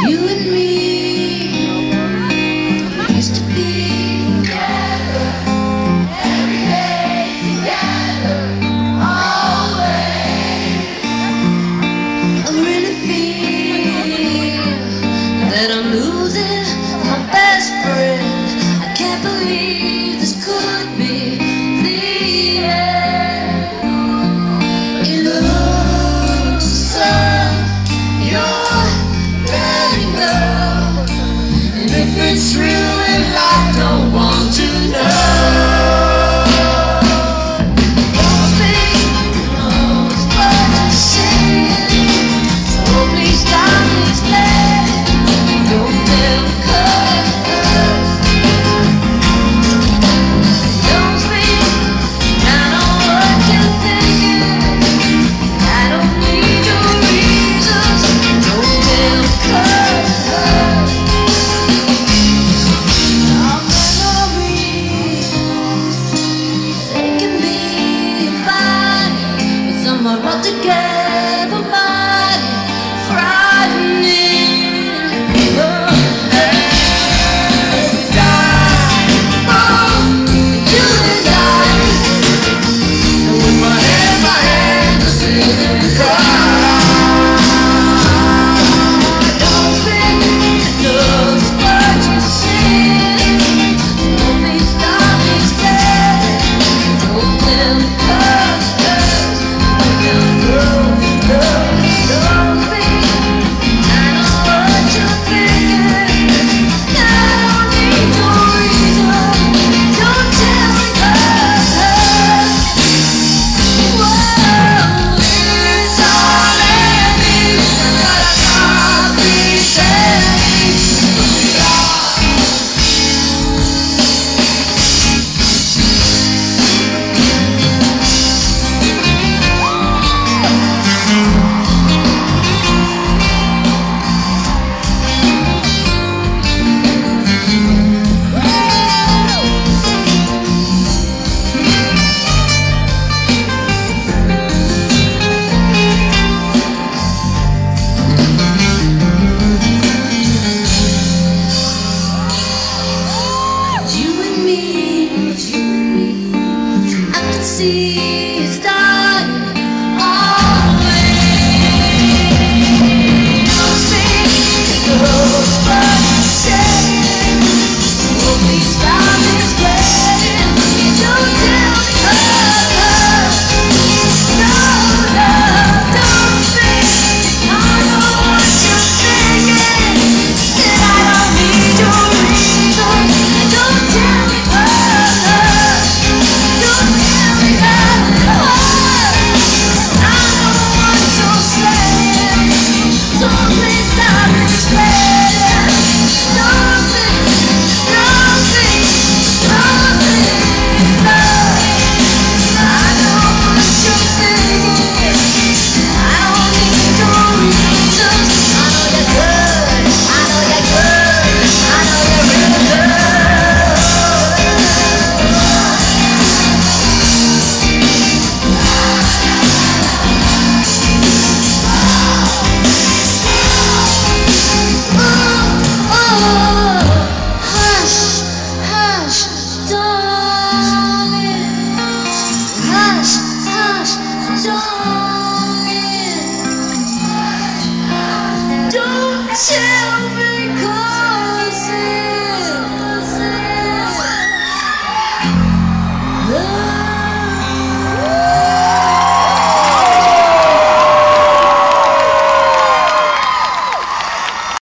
You and me used to be together, every day together, always. I really feel that I'm losing my best friend. I can't believe this could be the end. It looks like you're letting go, and if it's real, well, I don't want to know. Don't speak, knows what you're saying, so please stop explaining. Don't tell the colors. Don't speak, I know what you're thinking. I don't need your reasons. Don't tell the colors. Our memories, they can be fine, but some are altogether mighty frightening. Oh, as we die, oh, you and I, and with my hands are singing cry. Don't speak, knows what you're saying, so please stop explaining. Don't tell the colors. Don't speak, I know what you're thinking. I don't need your reason. Don't tell the colors. Whoa, it's all in me, but I can't be saying we are. You and me, I can see it's starting always. Don't speak, knows what you're saying, so please stop explaining. Don't tell the colors. No, no, don't speak, I know what you're thinking, and I don't need your reasons. Don't tell me colors. Don't tell me colors. I know what you're saying, so please stop explaining. Don't speak, don't speak, don't speak, love. I know what you're thinking. I don't need your reasons. I know you're good. I know you're good. I know you're real good. Oh, hush, hush, darling. Hush, hush, darling. Don't tell me